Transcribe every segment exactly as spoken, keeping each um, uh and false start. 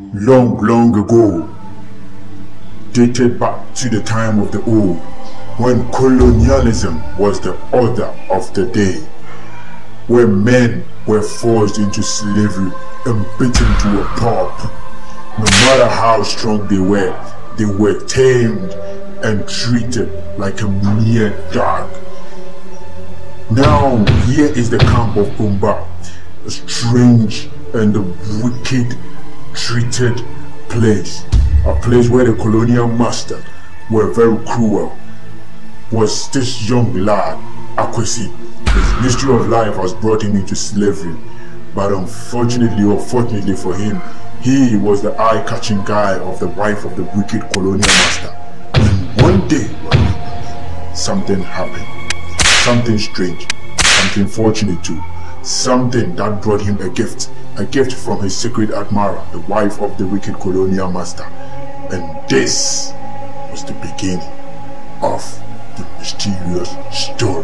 long, long ago, dated back to the time of the old, when colonialism was the order of the day, where men were forced into slavery and beaten to a pulp. No matter how strong they were, they were tamed and treated like a mere dog. Now, here is the camp of Pumba, a strange and a wicked treated place. A place where the colonial master were very cruel. Was this young lad, Akwesi. His mystery of life has brought him into slavery. But unfortunately or fortunately for him, he was the eye-catching guy of the wife of the wicked colonial master. And one day, something happened. Something strange, something fortunate too, something that brought him a gift, a gift from his secret admirer, the wife of the wicked colonial master. And this was the beginning of the mysterious story.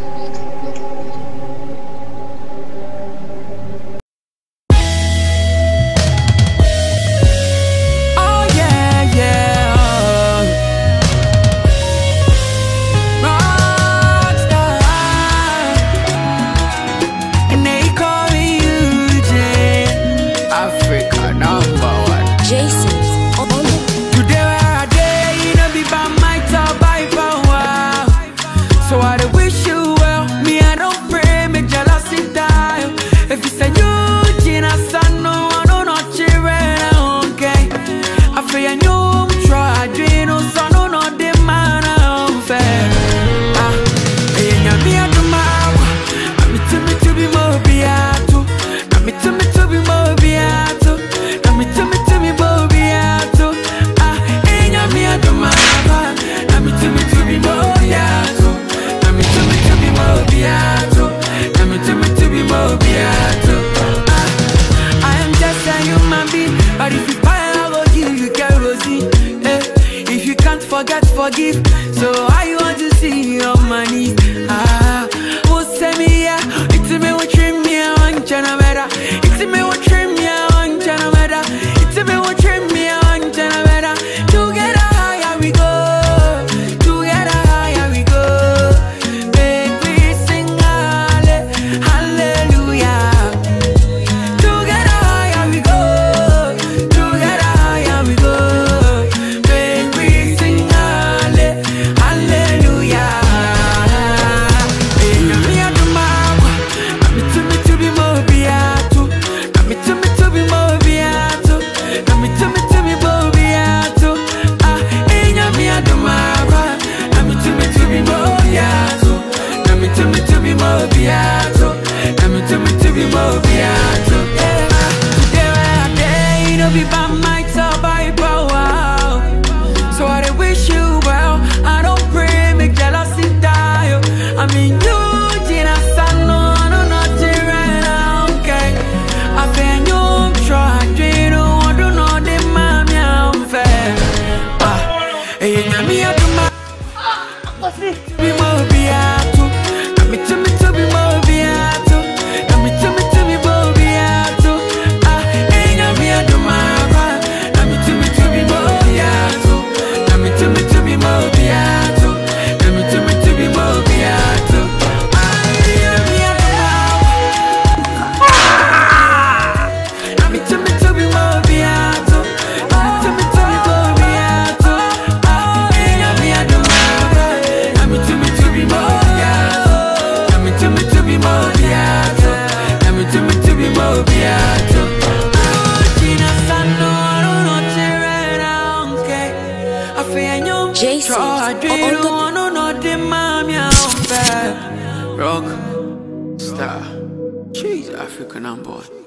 Forget, forgive. So I want to see your money. Ah, who send me here? It's me who trim me on China better. It's me who trim me on China better. It's me who trim me on China better. Together higher we go. Together higher we go. Baby sing hallelujah. Together higher we go. Together higher we go. Be by my top, by power. So I wish you well. I don't pray, make jealousy die. I mean, you, Gina, son, no, no, not okay. I feel you try, you know, I don't know the man, I'm fair. Ah, and me, I do my. What's it? Be more beato. Let me to me to be more beato. Let me to me to be more beato. Ah, and me, I do my. Jason, Rock Star, she's African on board.